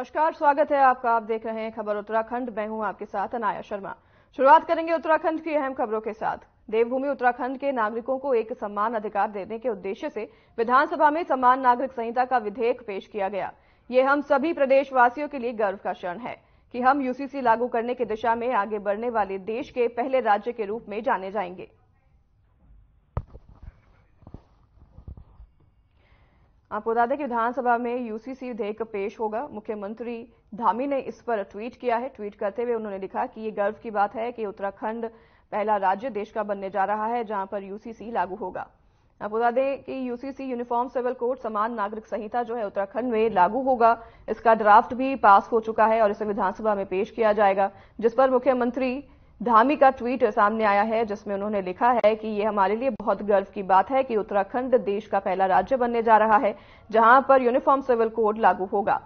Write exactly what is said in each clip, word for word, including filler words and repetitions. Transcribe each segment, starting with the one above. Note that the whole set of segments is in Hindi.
नमस्कार, स्वागत है आपका। आप देख रहे हैं खबर उत्तराखंड। मैं हूं आपके साथ अनाया शर्मा। शुरुआत करेंगे उत्तराखंड की अहम खबरों के साथ। देवभूमि उत्तराखंड के नागरिकों को एक समान अधिकार देने के उद्देश्य से विधानसभा में समान नागरिक संहिता का विधेयक पेश किया गया। ये हम सभी प्रदेशवासियों के लिए गर्व का क्षण है कि हम यूसीसी लागू करने की दिशा में आगे बढ़ने वाले देश के पहले राज्य के रूप में जाने जाएंगे। आपको बता दें कि विधानसभा में यूसीसी विधेयक पेश होगा। मुख्यमंत्री धामी ने इस पर ट्वीट किया है। ट्वीट करते हुए उन्होंने लिखा कि ये गर्व की बात है कि उत्तराखंड पहला राज्य देश का बनने जा रहा है जहां पर यूसीसी लागू होगा। आपको बता दें कि यूसीसी यूनिफॉर्म सिविल कोड समान नागरिक संहिता जो है उत्तराखंड में लागू होगा। इसका ड्राफ्ट भी पास हो चुका है और इसे विधानसभा में पेश किया जाएगा, जिस पर मुख्यमंत्री धामी का ट्वीट सामने आया है, जिसमें उन्होंने लिखा है कि ये हमारे लिए बहुत गर्व की बात है कि उत्तराखंड देश का पहला राज्य बनने जा रहा है जहां पर यूनिफॉर्म सिविल कोड लागू होगा।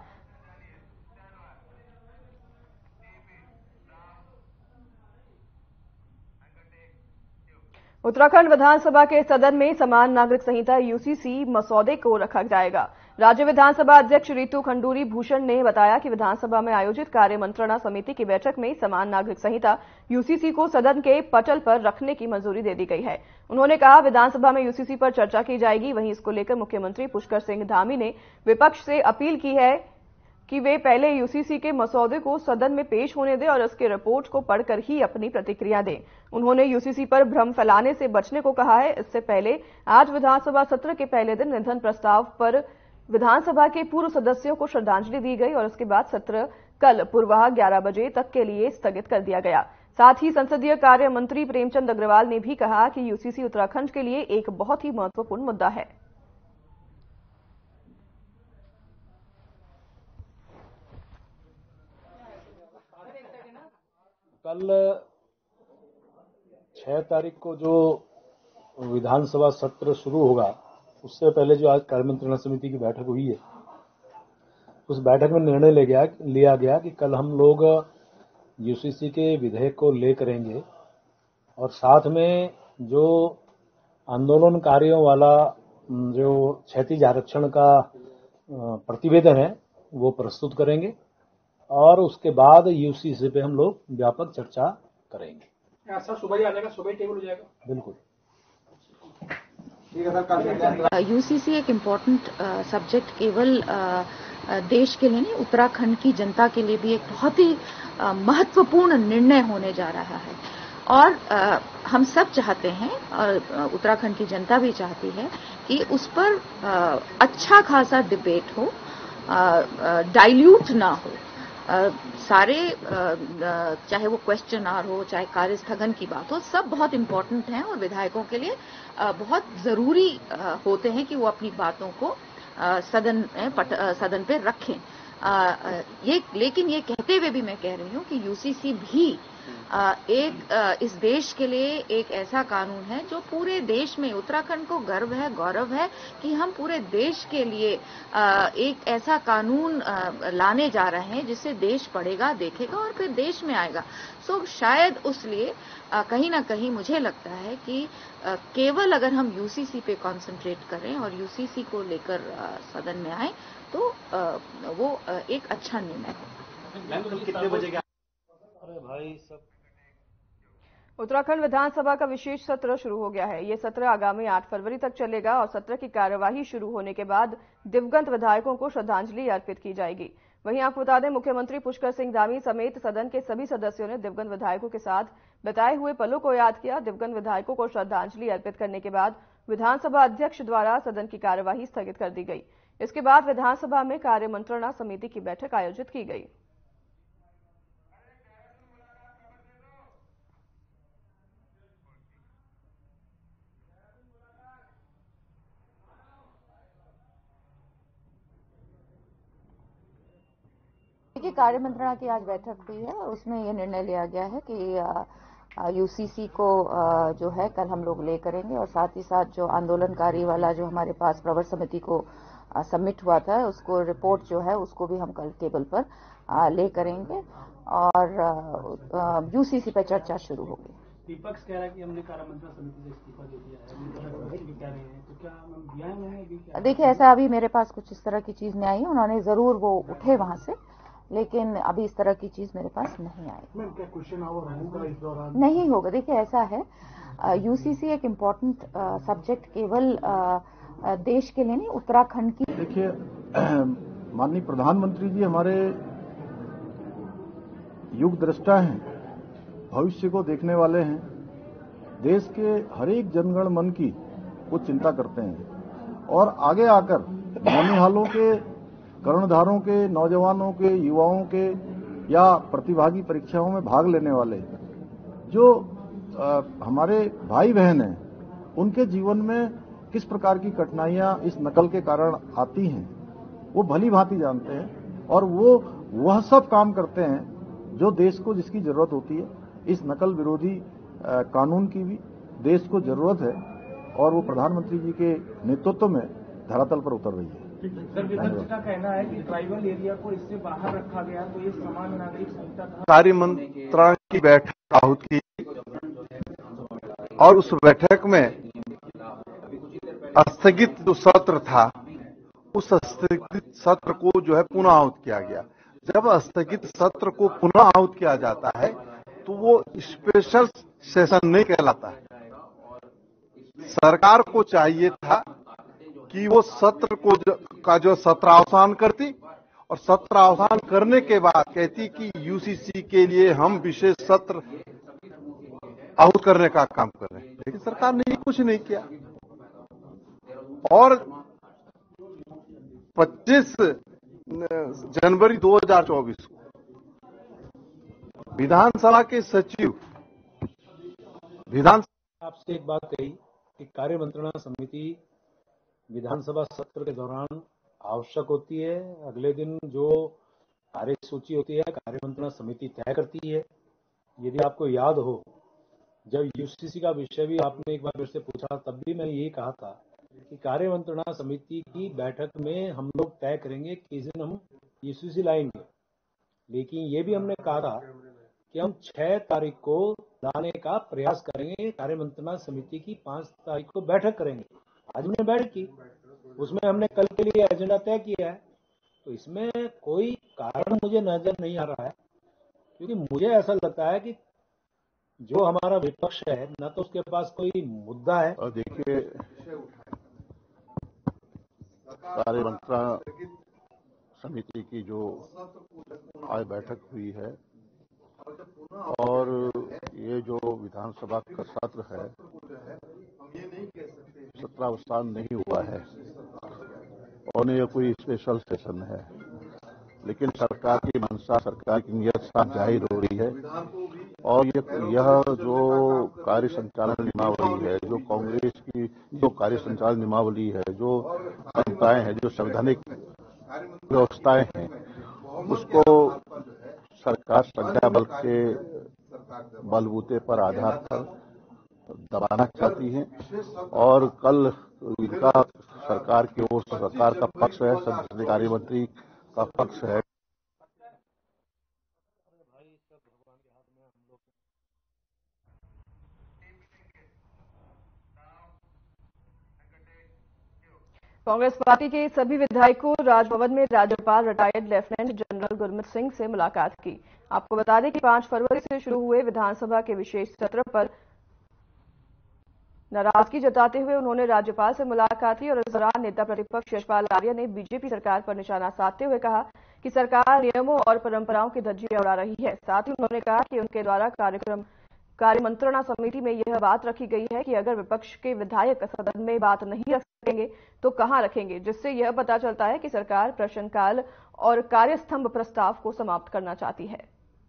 उत्तराखंड विधानसभा के सदन में समान नागरिक संहिता यूसीसी मसौदे को रखा जाएगा। राज्य विधानसभा अध्यक्ष रितु खंडूरी भूषण ने बताया कि विधानसभा में आयोजित कार्य मंत्रणा समिति की बैठक में समान नागरिक संहिता यूसीसी को सदन के पटल पर रखने की मंजूरी दे दी गई है। उन्होंने कहा विधानसभा में यूसीसी पर चर्चा की जाएगी। वहीं इसको लेकर मुख्यमंत्री पुष्कर सिंह धामी ने विपक्ष से अपील की है कि वे पहले यूसीसी के मसौदे को सदन में पेश होने दें और उसके रिपोर्ट को पढ़कर ही अपनी प्रतिक्रिया दें। उन्होंने यूसीसी पर भ्रम फैलाने से बचने को कहा है। इससे पहले आज विधानसभा सत्र के पहले दिन निधन प्रस्ताव पर विधानसभा के पूर्व सदस्यों को श्रद्धांजलि दी गई और उसके बाद सत्र कल पूर्वाह ग्यारह बजे तक के लिए स्थगित कर दिया गया। साथ ही संसदीय कार्य मंत्री प्रेमचंद अग्रवाल ने भी कहा कि यूसीसी उत्तराखंड के लिए एक बहुत ही महत्वपूर्ण मुद्दा है। कल छह तारीख को जो विधानसभा सत्र शुरू होगा, उससे पहले जो आज कार्य मंत्रणा समिति की बैठक हुई है, उस बैठक में निर्णय ले गया लिया गया कि कल हम लोग यूसीसी के विधेयक को ले करेंगे और साथ में जो आंदोलनकारियों वाला जो क्षैतिज आरक्षण का प्रतिवेदन है वो प्रस्तुत करेंगे और उसके बाद यूसीसी पे हम लोग व्यापक चर्चा करेंगे। सर सुबह ही आ जाएगा, सुबह ही टेबल हो जाएगा? बिल्कुल ठीक है सर। यूसीसी एक इम्पोर्टेंट सब्जेक्ट केवल uh, देश के लिए नहीं, उत्तराखंड की जनता के लिए भी एक बहुत ही uh, महत्वपूर्ण निर्णय होने जा रहा है और uh, हम सब चाहते हैं और uh, उत्तराखंड की जनता भी चाहती है कि उस पर uh, अच्छा खासा डिबेट हो, डाइल्यूट uh, uh, ना हो। Uh, सारे uh, uh, चाहे वो क्वेश्चन आर हो, चाहे कार्य स्थगन की बात हो, सब बहुत इंपॉर्टेंट हैं और विधायकों के लिए uh, बहुत जरूरी uh, होते हैं कि वो अपनी बातों को uh, सदन में पट, uh, सदन पे रखें। uh, uh, ये लेकिन ये कहते हुए भी मैं कह रही हूँ कि यूसीसी भी uh, एक uh, इस देश के लिए एक ऐसा कानून है जो पूरे देश में, उत्तराखंड को गर्व है, गौरव है कि हम पूरे देश के लिए uh, एक ऐसा कानून uh, लाने जा रहे हैं जिससे देश पढ़ेगा, देखेगा और फिर देश में आएगा। सो शायद उसलिए uh, कहीं ना कहीं मुझे लगता है कि uh, केवल अगर हम यूसीसी पे कंसंट्रेट करें और यूसीसी को लेकर uh, सदन में आए तो uh, वो uh, एक अच्छा निर्णय होगा। कितने बजे? अरे भाई सब उत्तराखंड विधानसभा का विशेष सत्र शुरू हो गया है। ये सत्र आगामी आठ फरवरी तक चलेगा और सत्र की कार्यवाही शुरू होने के बाद दिवंगत विधायकों को श्रद्धांजलि अर्पित की जाएगी। वहीं आपको बता दें, मुख्यमंत्री पुष्कर सिंह धामी समेत सदन के सभी सदस्यों ने दिवंगत विधायकों के साथ बिताए हुए पलों को याद किया। दिवंगत विधायकों को श्रद्धांजलि अर्पित करने के बाद विधानसभा अध्यक्ष द्वारा सदन की कार्यवाही स्थगित कर दी गई। इसके बाद विधानसभा में कार्य मंत्रणा समिति की बैठक आयोजित की गई। देखिए, कार्य मंत्रणा की आज बैठक हुई है और उसमें यह निर्णय लिया गया है कि यूसीसी को आ, जो है कल हम लोग ले करेंगे और साथ ही साथ जो आंदोलनकारी वाला जो हमारे पास प्रवर समिति को सबमिट हुआ था उसको रिपोर्ट जो है उसको भी हम कल टेबल पर आ, ले करेंगे और यूसीसी पर चर्चा शुरू होगी। विपक्ष कह रहा है कि हमने कार्य मंत्रणा समिति से इस्तीफा दे दिया है, कह रहे हैं, तो क्या हम दिया है? देखिए, ऐसा अभी मेरे पास कुछ इस तरह की चीज नहीं आई है। उन्होंने जरूर वो उठे वहां से लेकिन अभी इस तरह की चीज मेरे पास नहीं आई। मैम क्या क्वेश्चन आवर होगा इस दौरान? नहीं होगा। देखिए ऐसा है, यूसीसी एक इम्पोर्टेंट सब्जेक्ट केवल uh, uh, देश के लिए नहीं, उत्तराखंड की। देखिए माननीय प्रधानमंत्री जी हमारे युग दृष्टा हैं, भविष्य को देखने वाले हैं, देश के हर एक जनगण मन की वो चिंता करते हैं और आगे आकर नौनिहालों के, कर्णधारों के, नौजवानों के, युवाओं के या प्रतिभागी परीक्षाओं में भाग लेने वाले जो आ, हमारे भाई बहन हैं, उनके जीवन में किस प्रकार की कठिनाइयां इस नकल के कारण आती हैं वो भली भांति जानते हैं और वो वह सब काम करते हैं जो देश को जिसकी जरूरत होती है। इस नकल विरोधी आ, कानून की भी देश को जरूरत है और वो प्रधानमंत्री जी के नेतृत्व में धरातल पर उतर रही है। सर, विपक्ष का कहना है कि ट्राइबल एरिया को इससे बाहर रखा गया तो ये समान नागरिक संहिता का कार्य मंत्रणा की बैठक आहूत की और उस बैठक में स्थगित जो सत्र था उस स्थगित सत्र को जो है पुनः आहूत किया गया। जब स्थगित सत्र को पुनः आहूत किया जाता है तो वो स्पेशल सेशन नहीं कहलाता है। सरकार को चाहिए था कि वो सत्र को जो, का जो सत्रावसान करती और सत्रावसान करने के बाद कहती कि यूसीसी के लिए हम विशेष सत्र आहूत करने का काम कर रहे हैं, लेकिन सरकार ने कुछ नहीं किया। और पच्चीस जनवरी दो हज़ार चौबीस को विधानसभा के सचिव विधान आपसे एक बात कही कि कार्य मंत्रणा समिति विधानसभा सत्र के दौरान आवश्यक होती है। अगले दिन जो कार्य सूची होती है कार्य मंत्रणा समिति तय करती है। यदि आपको याद हो, जब यूसीसी का विषय भी आपने एक बार मेरे से पूछा तब भी मैंने यही कहा था कि कार्य मंत्रणा समिति की बैठक में हम लोग तय करेंगे किस दिन हम यूसीसी लाएंगे। लेकिन ये भी हमने कहा था कि हम छह तारीख को लाने का प्रयास करेंगे। कार्य मंत्रणा समिति की पांच तारीख को बैठक करेंगे। आज हमने बैठक की, उसमें हमने कल के लिए एजेंडा तय किया है। तो इसमें कोई कारण मुझे नजर नहीं आ रहा है, क्योंकि मुझे ऐसा लगता है कि जो हमारा विपक्ष है न तो उसके पास कोई मुद्दा है। और देखिए कार्य मंत्रणा समिति की जो आज बैठक हुई है और ये जो विधानसभा का सत्र है सत्रावसान नहीं हुआ है और ये कोई स्पेशल सेशन है, लेकिन सरकार की मंशा, सरकार की नीयत साफ जाहिर हो रही है। और ये यह जो कार्य संचालन नियमावली है, जो कांग्रेस की जो कार्य संचालन नियमावली है, जो संस्थाएं हैं, जो संवैधानिक व्यवस्थाएं हैं, उसको सरकार संख्या बल के बलबूते पर आधार पर दबाना चाहती है। और कल इनका सरकार की ओर से सरकार का पक्ष है, संसदीय कार्य मंत्री का पक्ष है। कांग्रेस पार्टी के सभी विधायकों राजभवन में राज्यपाल retired lieutenant general Gurmeet Singh से मुलाकात की। आपको बता दें कि पांच फरवरी से शुरू हुए विधानसभा के विशेष सत्र पर नाराजगी जताते हुए उन्होंने राज्यपाल से मुलाकात की और इस दौरान नेता प्रतिपक्ष यशपाल आर्य ने बीजेपी सरकार पर निशाना साधते हुए कहा कि सरकार नियमों और परंपराओं की धज्जियां उड़ा रही है। साथ ही उन्होंने कहा कि उनके द्वारा कार्यक्रम कार्य मंत्रणा समिति में यह बात रखी गई है कि अगर विपक्ष के विधायक सदन में बात नहीं रख सकेंगे तो कहां रखेंगे, जिससे यह पता चलता है कि सरकार प्रश्नकाल और कार्यस्तंभ प्रस्ताव को समाप्त करना चाहती है।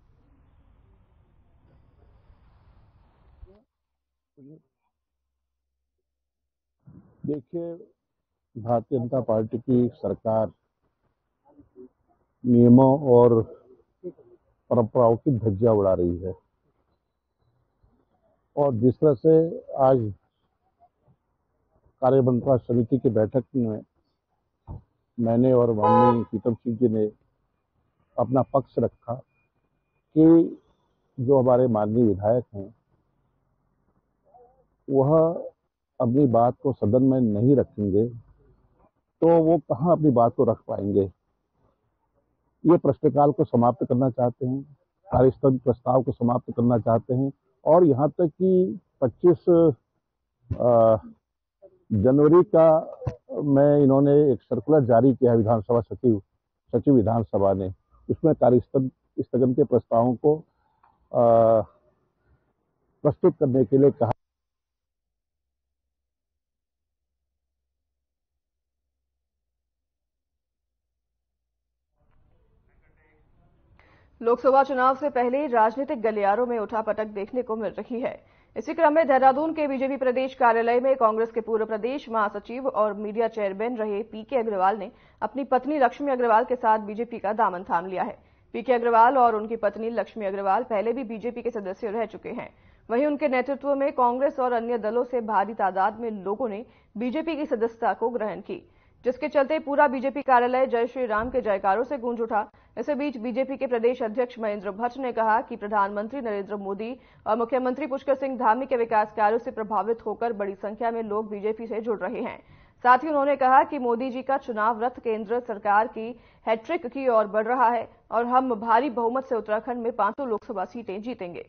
देखिए, भारतीय जनता पार्टी की सरकार नियमों और परंपराओं की धज्जियां उड़ा रही है और जिस तरह से आज कार्य मंत्रणा समिति की बैठक में मैंने और माननीय प्रीतम सिंह जी ने अपना पक्ष रखा कि जो हमारे माननीय विधायक हैं वह अपनी बात को सदन में नहीं रखेंगे तो वो कहां अपनी बात को रख पाएंगे। ये प्रश्नकाल को समाप्त करना चाहते हैं, कार्यस्थल प्रस्ताव को समाप्त करना चाहते हैं और यहाँ तक कि पच्चीस जनवरी का मैं इन्होंने एक सर्कुलर जारी किया विधानसभा सचिव सचिव विधानसभा ने, उसमें कार्यस्थल स्थगन के प्रस्तावों को आ, प्रस्तुत करने के लिए कहा। लोकसभा चुनाव से पहले राजनीतिक गलियारों में उठापटक देखने को मिल रही है। इसी क्रम में देहरादून के बीजेपी प्रदेश कार्यालय में कांग्रेस के पूर्व प्रदेश महासचिव और मीडिया चेयरमैन रहे पीके अग्रवाल ने अपनी पत्नी लक्ष्मी अग्रवाल के साथ बीजेपी का दामन थाम लिया है। पीके अग्रवाल और उनकी पत्नी लक्ष्मी अग्रवाल पहले भी बीजेपी के सदस्य रह चुके हैं। वहीं उनके नेतृत्व में कांग्रेस और अन्य दलों से भारी तादाद में लोगों ने बीजेपी की सदस्यता को ग्रहण की, जिसके चलते पूरा बीजेपी कार्यालय जय श्री राम के जयकारों से गूंज उठा। इसी बीच बीजेपी के प्रदेश अध्यक्ष महेंद्र भट्ट ने कहा कि प्रधानमंत्री नरेंद्र मोदी और मुख्यमंत्री पुष्कर सिंह धामी के विकास कार्यों से प्रभावित होकर बड़ी संख्या में लोग बीजेपी से जुड़ रहे हैं। साथ ही उन्होंने कहा कि मोदी जी का चुनाव रथ केंद्र सरकार की हैट्रिक की ओर बढ़ रहा है और हम भारी बहुमत से उत्तराखंड में पांचों लोकसभा सीटें जीतेंगे।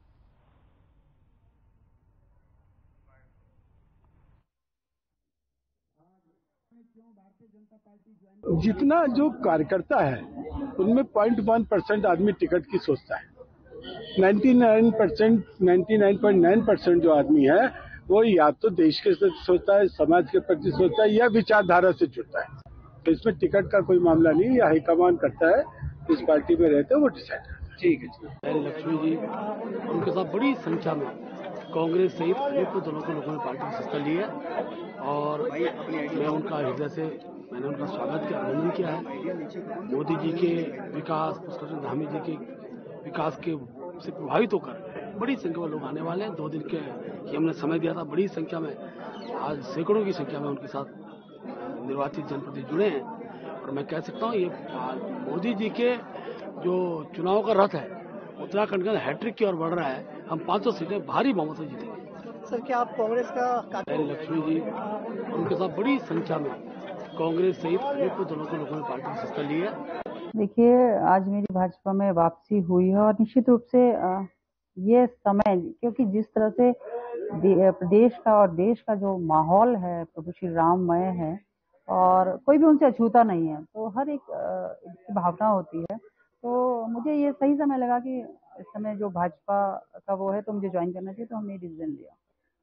जितना जो कार्यकर्ता है उनमें पॉइंट वन परसेंट आदमी टिकट की सोचता है। निन्यानवे परसेंट निन्यानवे पॉइंट नौ परसेंट जो आदमी है वो या तो देश के प्रति सोचता है, समाज के प्रति सोचता है या विचारधारा से जुड़ता है। तो इसमें टिकट का कोई मामला नहीं, या हाईकमान करता है, इस पार्टी में रहते हैं वो डिसाइड करता है। ठीक है। लक्ष्मी जी उनके साथ बड़ी संख्या में कांग्रेस सहित अनेकों दलों के लोगों ने पार्टी में हिस्सा लिया और मैं उनका हृदय से मैंने उनका स्वागत किया, अभिनंदन किया है। मोदी जी के विकास, पुष्कर सिंह धामी जी के विकास के से प्रभावित होकर बड़ी संख्या में लोग आने वाले हैं। दो दिन के कि हमने समय दिया था, बड़ी संख्या में आज सैकड़ों की संख्या में उनके साथ निर्वाचित जनप्रतिनिधि जुड़े हैं और मैं कह सकता हूँ ये मोदी जी के जो चुनाव का रथ है उत्तराखंड का हैट्रिक की ओर बढ़ रहा है। हम पांचों सीटें भारी बहुमत से जीतेंगे। सर, क्या आप कांग्रेस का लक्ष्मी जी उनके साथ बड़ी संख्या में कांग्रेस सहित अनेकों दलों के लोगों ने पार्टी में हिस्सा लिया। देखिए, आज मेरी भाजपा में वापसी हुई है और निश्चित रूप से ये समय, क्योंकि जिस तरह से प्रदेश का और देश का जो माहौल है प्रभु श्री राममय है और कोई भी उनसे अछूता नहीं है, तो हर एक की भावना होती है। तो मुझे ये सही समय लगा कि इस समय जो भाजपा का वो है तो मुझे ज्वाइन करना चाहिए, तो हमने डिसीजन लिया।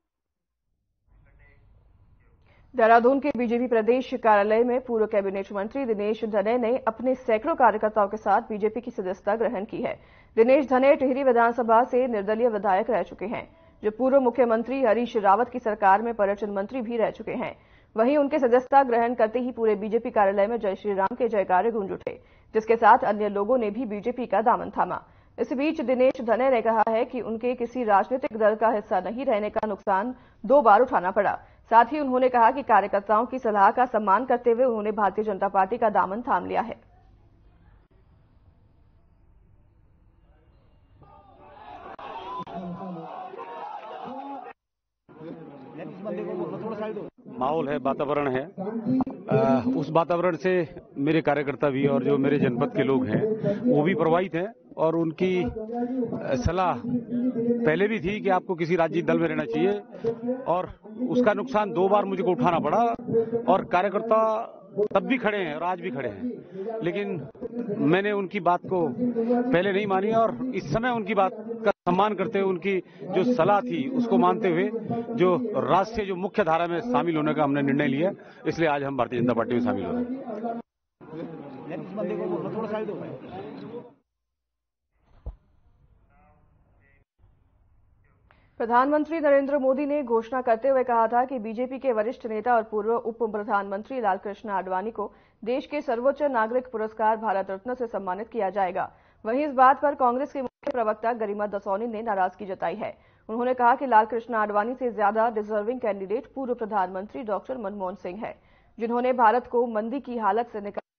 देहरादून के बीजेपी प्रदेश कार्यालय में पूर्व कैबिनेट मंत्री दिनेश धने ने अपने सैकड़ों कार्यकर्ताओं के साथ बीजेपी की सदस्यता ग्रहण की है। दिनेश धने टिहरी विधानसभा से निर्दलीय विधायक रह चुके हैं, जो पूर्व मुख्यमंत्री हरीश रावत की सरकार में पर्यटन मंत्री भी रह चुके हैं। वहीं उनके सदस्यता ग्रहण करते ही पूरे बीजेपी कार्यालय में जय श्री राम के जयकारे गूंज उठे, जिसके साथ अन्य लोगों ने भी बीजेपी का दामन थामा। इस बीच दिनेश धने ने कहा है कि उनके किसी राजनीतिक दल का हिस्सा नहीं रहने का नुकसान दो बार उठाना पड़ा। साथ ही उन्होंने कहा कि कार्यकर्ताओं की सलाह का सम्मान करते हुए उन्होंने भारतीय जनता पार्टी का दामन थाम लिया है। माहौल है, वातावरण है, आ, उस वातावरण से मेरे कार्यकर्ता भी और जो मेरे जनपद के लोग हैं वो भी प्रभावित हैं और उनकी सलाह पहले भी थी कि आपको किसी राजनीतिक दल में रहना चाहिए और उसका नुकसान दो बार मुझे को उठाना पड़ा और कार्यकर्ता तब भी खड़े हैं और आज भी खड़े हैं, लेकिन मैंने उनकी बात को पहले नहीं मानी और इस समय उनकी बात का सम्मान करते हुए उनकी जो सलाह थी उसको मानते हुए जो राष्ट्रीय जो मुख्य धारा में शामिल होने का हमने निर्णय लिया, इसलिए आज हम भारतीय जनता पार्टी में शामिल हो रहे हैं। प्रधानमंत्री नरेंद्र मोदी ने घोषणा करते हुए कहा था कि बीजेपी के वरिष्ठ नेता और पूर्व उप प्रधानमंत्री लालकृष्ण आडवाणी को देश के सर्वोच्च नागरिक पुरस्कार भारत रत्न से सम्मानित किया जाएगा। वहीं इस बात पर कांग्रेस के मुख्य प्रवक्ता गरिमा दसौनी ने नाराजगी जताई है। उन्होंने कहा कि लालकृष्ण आडवाणी से ज्यादा डिजर्विंग कैंडिडेट पूर्व प्रधानमंत्री डॉक्टर मनमोहन सिंह है, जिन्होंने भारत को मंदी की हालत से निकाल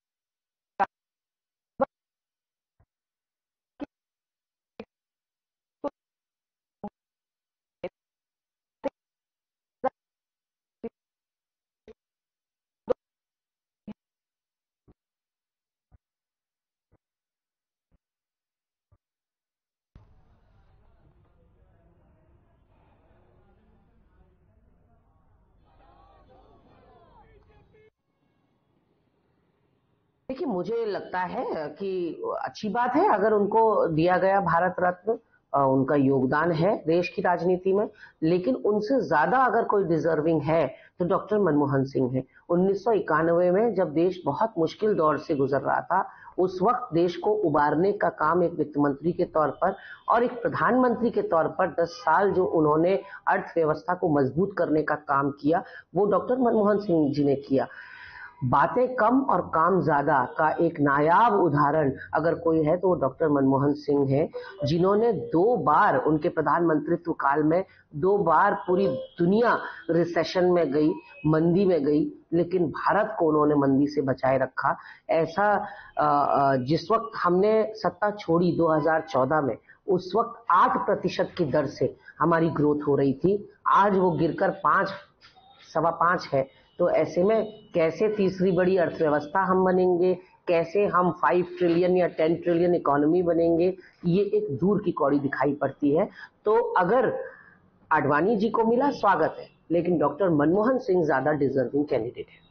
देखिए, मुझे लगता है कि अच्छी बात है अगर उनको दिया गया भारत रत्न, उनका योगदान है देश की राजनीति में, लेकिन उनसे ज्यादा अगर कोई डिजर्विंग है तो डॉक्टर मनमोहन सिंह है। उन्नीस सौ इक्यानवे में जब देश बहुत मुश्किल दौर से गुजर रहा था, उस वक्त देश को उबारने का काम एक वित्त मंत्री के तौर पर और एक प्रधानमंत्री के तौर पर दस साल जो उन्होंने अर्थव्यवस्था को मजबूत करने का काम किया, वो डॉक्टर मनमोहन सिंह जी ने किया। बातें कम और काम ज्यादा का एक नायाब उदाहरण अगर कोई है तो वो डॉक्टर मनमोहन सिंह है, जिन्होंने दो बार उनके प्रधानमंत्रित्व काल में दो बार पूरी दुनिया रिसेशन में गई, मंदी में गई, लेकिन भारत को उन्होंने मंदी से बचाए रखा। ऐसा जिस वक्त हमने सत्ता छोड़ी दो हज़ार चौदह में, उस वक्त आठ प्रतिशत की दर से हमारी ग्रोथ हो रही थी, आज वो गिरकर पांच सवा पांच है। तो ऐसे में कैसे तीसरी बड़ी अर्थव्यवस्था हम बनेंगे, कैसे हम फाइव ट्रिलियन या टेन ट्रिलियन इकोनॉमी बनेंगे, ये एक दूर की कौड़ी दिखाई पड़ती है। तो अगर आडवाणी जी को मिला स्वागत है, लेकिन डॉक्टर मनमोहन सिंह ज्यादा डिजर्विंग कैंडिडेट है।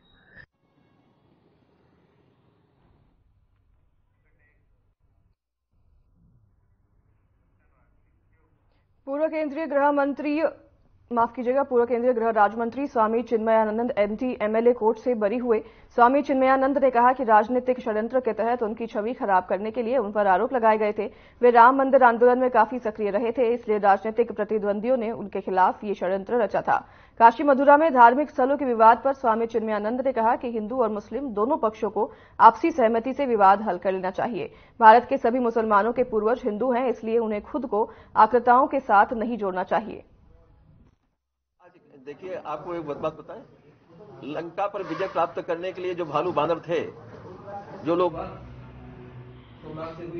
पूर्व केंद्रीय गृह मंत्री माफ कीजिएगा पूर्व केंद्रीय गृह राज्य मंत्री Swami Chinmayanand MP MLA court से बरी हुए। स्वामी चिन्मयानंद ने कहा कि राजनीतिक षड्यंत्र के तहत उनकी छवि खराब करने के लिए उन पर आरोप लगाए गए थे। वे राम मंदिर आंदोलन में काफी सक्रिय रहे थे, इसलिए राजनीतिक प्रतिद्वंदियों ने उनके खिलाफ ये षड्यंत्र रचा था। काशी मथुरा में धार्मिक स्थलों के विवाद पर स्वामी चिन्मयानंद ने कहा कि हिंदू और मुस्लिम दोनों पक्षों को आपसी सहमति से विवाद हल कर लेना चाहिए। भारत के सभी मुसलमानों के पूर्वज हिंदू हैं, इसलिए उन्हें खुद को आक्रताओं के साथ नहीं जोड़ना चाहिए। देखिए, आपको एक बात बताएं, लंका पर विजय प्राप्त करने के लिए जो भालू बानर थे, जो लोग सोमनाथ से हुई,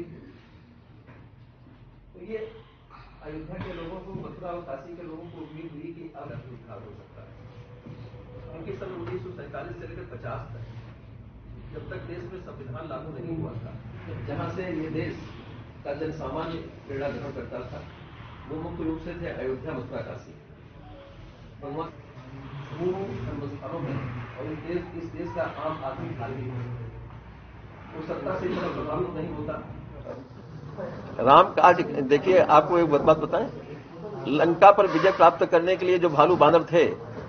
तो ये अयोध्या के लोगों को, मथुरा और काशी के लोगों को उम्मीद हुई कि अब उद्धार हो सकता है। क्योंकि सन उन्नीस सौ सैंतालीस से लेकर पचास तक, जब तक देश में संविधान लागू नहीं हुआ था, जहां से ये देश का जन सामान्य प्रेरणा ग्रहण करता था, वो मुख्य रूप से थे अयोध्या, मथुरा, काशी। भगवान स्थानों में और इस देश इस देश का आम आदमी खाली है, वो सत्ता से इतना प्रभावित नहीं होता। राम काज, देखिए, आपको एक बात बताएं, लंका पर विजय प्राप्त करने के लिए जो भालू बानर थे,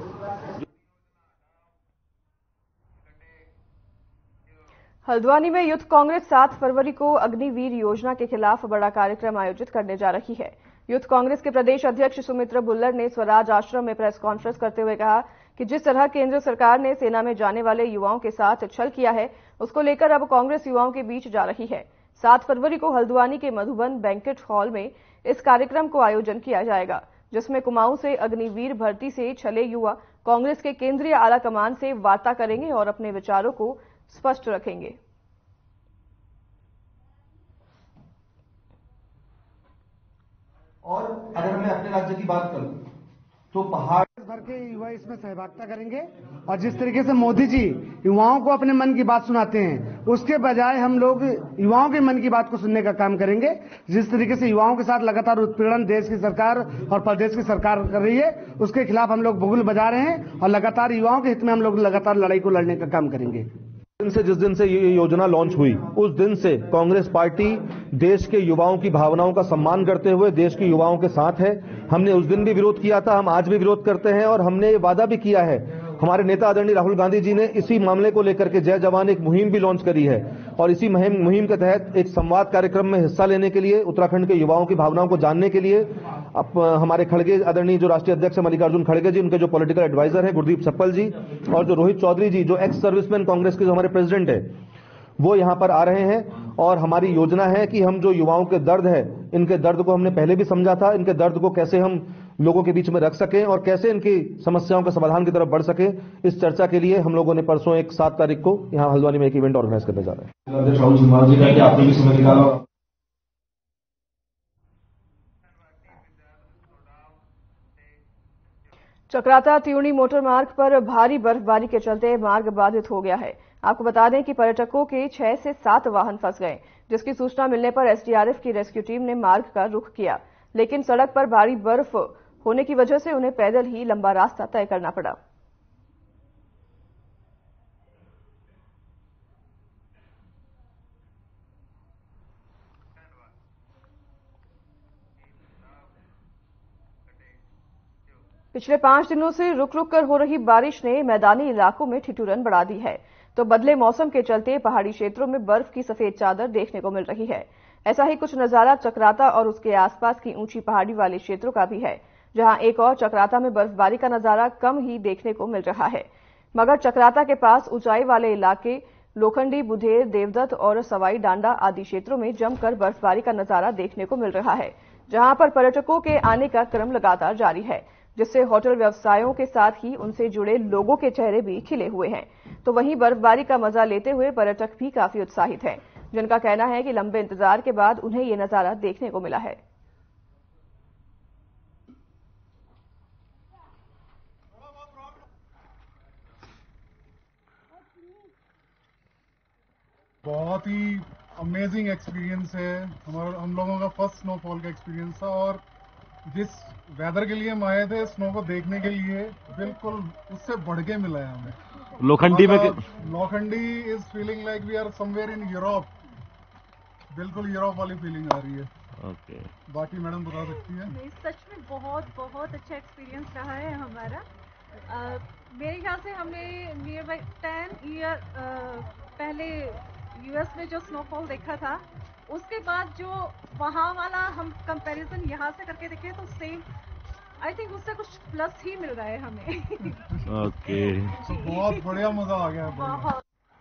हल्द्वानी में यूथ कांग्रेस सात फरवरी को अग्निवीर योजना के खिलाफ बड़ा कार्यक्रम आयोजित करने जा रही है। यूथ कांग्रेस के प्रदेश अध्यक्ष सुमित्रा भुल्लर ने स्वराज आश्रम में प्रेस कॉन्फ्रेंस करते हुए कहा कि जिस तरह केंद्र सरकार ने सेना में जाने वाले युवाओं के साथ छल किया है, उसको लेकर अब कांग्रेस युवाओं के बीच जा रही है। सात फरवरी को हल्द्वानी के मधुबन बैंकेट हॉल में इस कार्यक्रम को आयोजन किया जाएगा, जिसमें कुमाऊं से अग्निवीर भर्ती से छले युवा कांग्रेस के केंद्रीय आला कमान से वार्ता करेंगे और अपने विचारों को स्पष्ट रखेंगे। और अगर मैं अपने राज्य की बात करूं तो पहाड़ भर के युवा इसमें सहभागिता करेंगे, और जिस तरीके से मोदी जी युवाओं को अपने मन की बात सुनाते हैं, उसके बजाय हम लोग युवाओं के मन की बात को सुनने का काम करेंगे। जिस तरीके से युवाओं के साथ लगातार उत्पीड़न देश की सरकार और प्रदेश की सरकार कर रही है, उसके खिलाफ हम लोग बुगुल बजा रहे हैं और लगातार युवाओं के हित में हम लोग लगातार लड़ाई को लड़ने का काम करेंगे। दिन से जिस दिन से ये योजना लॉन्च हुई, उस दिन से कांग्रेस पार्टी देश के युवाओं की भावनाओं का सम्मान करते हुए देश के युवाओं के साथ है। हमने उस दिन भी विरोध किया था, हम आज भी विरोध करते हैं, और हमने ये वादा भी किया है। हमारे नेता आदरणीय राहुल गांधी जी ने इसी मामले को लेकर के जय जवान एक मुहिम भी लॉन्च करी है, और इसी मुहिम मुहिम के तहत एक संवाद कार्यक्रम में हिस्सा लेने के लिए, उत्तराखंड के युवाओं की भावनाओं को जानने के लिए अब हमारे खड़गे आदरणीय जो राष्ट्रीय अध्यक्ष मल्लिकार्जुन खड़गे जी, उनके जो पॉलिटिकल एडवाइजर हैं गुरदीप सप्पल जी, और जो रोहित चौधरी जी जो एक्स सर्विसमैन कांग्रेस के जो हमारे प्रेसिडेंट है, वो यहां पर आ रहे हैं। और हमारी योजना है कि हम जो युवाओं के दर्द है, इनके दर्द को हमने पहले भी समझा था, इनके दर्द को कैसे हम लोगों के बीच में रख सकें और कैसे इनकी समस्याओं के समाधान की तरफ बढ़ सके, इस चर्चा के लिए हम लोगों ने परसों एक सात तारीख को यहां हल्द्वानी में एक इवेंट ऑर्गेनाइज करने जा रहे हैं। चक्राता त्यूणी मोटर मार्ग पर भारी बर्फबारी के चलते मार्ग बाधित हो गया है। आपको बता दें कि पर्यटकों के छह से सात वाहन फंस गए, जिसकी सूचना मिलने पर एसडीआरएफ की रेस्क्यू टीम ने मार्ग का रुख किया, लेकिन सड़क पर भारी बर्फ होने की वजह से उन्हें पैदल ही लंबा रास्ता तय करना पड़ा। पिछले पांच दिनों से रुक रुक कर हो रही बारिश ने मैदानी इलाकों में ठिठुरन बढ़ा दी है, तो बदले मौसम के चलते पहाड़ी क्षेत्रों में बर्फ की सफेद चादर देखने को मिल रही है। ऐसा ही कुछ नजारा चक्राता और उसके आसपास की ऊंची पहाड़ी वाले क्षेत्रों का भी है, जहां एक और चक्राता में बर्फबारी का नजारा कम ही देखने को मिल रहा है। मगर चक्राता के पास ऊंचाई वाले इलाके लोखंडी, बुधेर, देवदत्त और सवाई डांडा आदि क्षेत्रों में जमकर बर्फबारी का नजारा देखने को मिल रहा है, जहां पर पर्यटकों के आने का क्रम लगातार जारी है, जिससे होटल व्यवसायों के साथ ही उनसे जुड़े लोगों के चेहरे भी खिले हुए हैं। तो वहीं बर्फबारी का मजा लेते हुए पर्यटक भी काफी उत्साहित हैं, जिनका कहना है कि लंबे इंतजार के बाद उन्हें ये नजारा देखने को मिला है। बहुत ही अमेजिंग एक्सपीरियंस है। हमारा हम लोगों का फर्स्ट स्नोफॉल का एक्सपीरियंस था और जिस वेदर के लिए हम आए थे स्नो को देखने के लिए, बिल्कुल उससे बढ़ के मिला है हमें। लोखंडी में Lokhandi is feeling like we are somewhere in Europe. बिल्कुल यूरोप वाली फीलिंग आ रही है। ओके, बाकी मैडम बता सकती है। नहीं, सच में बहुत बहुत अच्छा एक्सपीरियंस रहा है हमारा। आ, मेरे ख्याल से हमने नियर बाई टेन ईयर पहले यूएस में जो स्नोफॉल देखा था, उसके बाद जो वहाँ वाला हम कंपैरिजन यहाँ से करके देखें तो सेम, आई थिंक उससे कुछ प्लस ही मिल रहा है हमें। ओके, तो बहुत बढ़िया मजा आ गया। बहुत।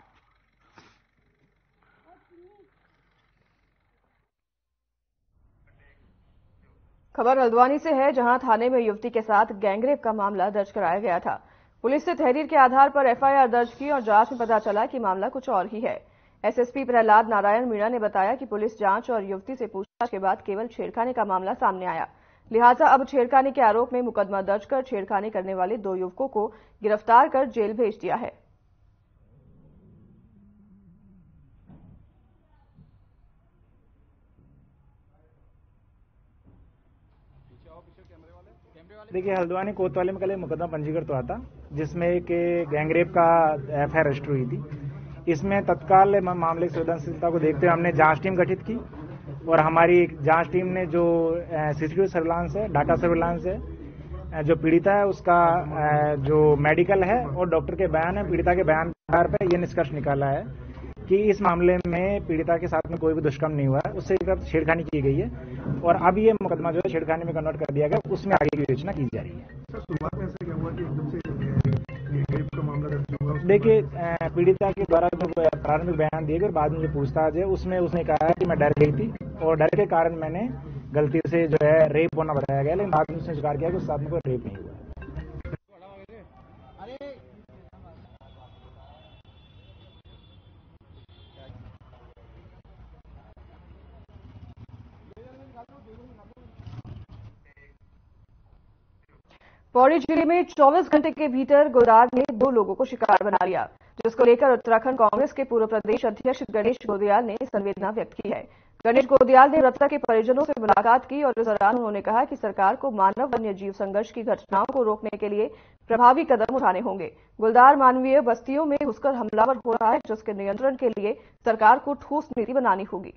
खबर हल्द्वानी से है, जहां थाने में युवती के साथ गैंगरेप का मामला दर्ज कराया गया था। पुलिस ने तहरीर के आधार पर एफआईआर दर्ज की और जांच में पता चला कि मामला कुछ और ही है। एसएसपी प्रहलाद नारायण मीणा ने बताया कि पुलिस जांच और युवती से पूछताछ के बाद केवल छेड़खानी का मामला सामने आया, लिहाजा अब छेड़खानी के आरोप में मुकदमा दर्ज कर छेड़खानी करने वाले दो युवकों को गिरफ्तार कर जेल भेज दिया है। देखिए, हल्द्वानी कोतवाली में कल एक मुकदमा पंजीकृत हुआ था, जिसमें एक गैंगरेप का एफआईआर रजिस्टर हुई थी। इसमें तत्काल मामले की संवेदनशीलता को देखते हुए हमने जांच टीम गठित की और हमारी जांच टीम ने जो सीसीटीवी सर्विलांस है, डाटा सर्विलांस है, जो पीड़िता है उसका जो मेडिकल है और डॉक्टर के बयान है, पीड़िता के बयान के आधार पर यह निष्कर्ष निकाला है कि इस मामले में पीड़िता के साथ में कोई भी दुष्कर्म नहीं हुआ है, उससे छेड़खानी की गई है और अब ये मुकदमा जो है छेड़खानी में कन्वर्ट कर दिया गया, उसमें आगे की विवेचना की जा रही है। शुरुआत में ऐसे क्या हुआ कि एकदम से रेप का मामला दर्ज हुआ? देखिए, पीड़िता के द्वारा जो प्रारंभिक बयान दिए गए, बाद में जो पूछताछ है उसमें उसने कहा है कि मैं डर गई थी और डर के कारण मैंने गलती से जो है रेप होना बताया गया, लेकिन बाद में उसने स्वीकार किया कि उसके साथ में कोई रेप नहीं हुआ। पौड़ी जिले में चौबीस घंटे के भीतर गोदार ने दो लोगों को शिकार बना लिया, जिसको लेकर उत्तराखंड कांग्रेस के पूर्व प्रदेश अध्यक्ष गणेश गोदियाल ने संवेदना व्यक्त की है। गणेश गोदियाल ने मृतक के परिजनों से मुलाकात की और इस दौरान उन्होंने कहा कि सरकार को मानव वन्य जीव संघर्ष की घटनाओं को रोकने के लिए प्रभावी कदम उठाने होंगे। गुलदार मानवीय बस्तियों में घुसकर हमलावर हो रहा है, जिसके नियंत्रण के लिए सरकार को ठोस नीति बनानी होगी।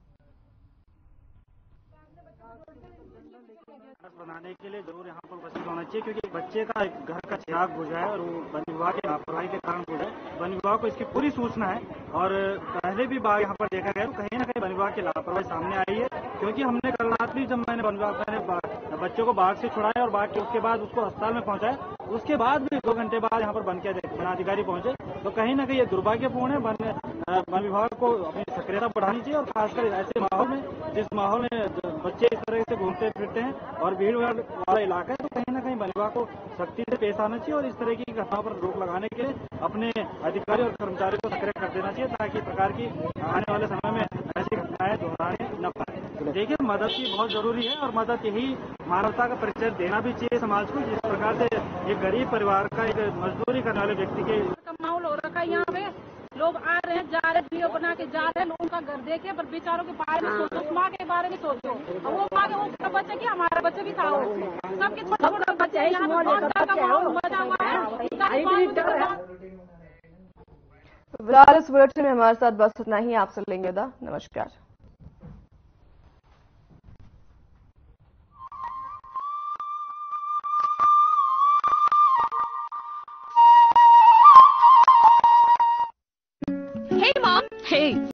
बनाने के लिए जरूर यहाँ पर उपस्थित होना चाहिए, क्योंकि बच्चे का घर का चिराग बुझा है और वो वन विभाग के लापरवाही के कारण बुझा है। वन विभाग को इसकी पूरी सूचना है और पहले भी बार यहाँ पर देखा गया तो कहीं ना कहीं वन विभाग की लापरवाही सामने आई है, क्योंकि हमने कल रात भी जब मैंने वन विभाग मैंने बच्चों को बाग से छुड़ाया और बाग के उसके बाद उसको अस्पताल में पहुंचाया, उसके बाद भी दो घंटे बाद यहाँ पर वन के वनाधिकारी पहुंचे, तो कहीं ना कहीं ये दुर्भाग्यपूर्ण है। वन वन विभाग को अपनी सक्रियता बढ़ानी चाहिए और खासकर ऐसे माहौल में, जिस माहौल में बच्चे इस तरह से घूमते फिरते हैं और भीड़ वाला इलाका है, तो कहीं ना कहीं वन विभाग को सख्ती से पेश आना चाहिए और इस तरह की घटनाओं पर रोक लगाने के लिए अपने अधिकारी और कर्मचारियों को सक्रिय कर देना चाहिए, ताकि प्रकार की आने वाले समय में ऐसी घटनाएं दोहराने न पाए। देखिए, मदद की बहुत जरूरी है और मदद यही मानवता का परिचय देना भी चाहिए समाज को। जिस प्रकार से एक गरीब परिवार का, एक मजदूरी करने वाले व्यक्ति के माहौल हो रखा है, यहाँ पे लोग आ रहे हैं, जा रहे हैं, वीडियो बना के जा रहे हैं, उनका घर देखे, पर बेचारों के बारे में सोचो, उस माँ के बारे में सोचो। और वो माँ के उसका बच्चे की, हमारा बच्चे भी था, सबके छोटे छोटे बच्चे यहाँ पे का माहौल बना हुआ है। फिलहाल इस बुलेटिन में हमारे साथ बस इतना ही। आपसे लेंगे दा, नमस्कार।